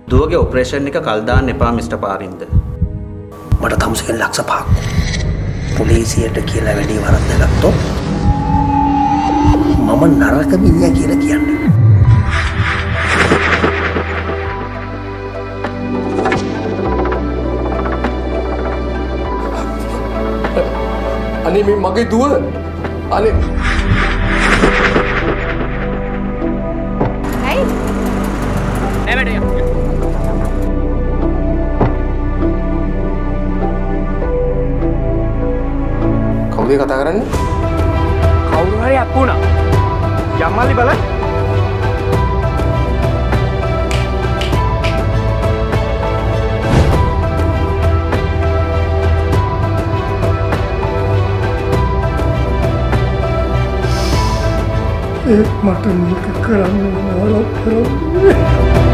දුවගේ operation එක කල් දාන්න එපා මිස්ටර් පාරින්ද. මට තමුසෙන් ලක්ෂ 5ක් පොලිසියට කියලා වැඩි වරද්දගත්තොත් මම නරක මිනිහා කියලා කියන්නේ. අනේ මේ මගේ දුව අනේ ඇයි එමෙඩිය කවුද කතා කරන්නේ? කවුරු හරි අප්පුණා. යම්මල්ලි බලන්න. මට මේක කරන්න ඕන කරන්නේ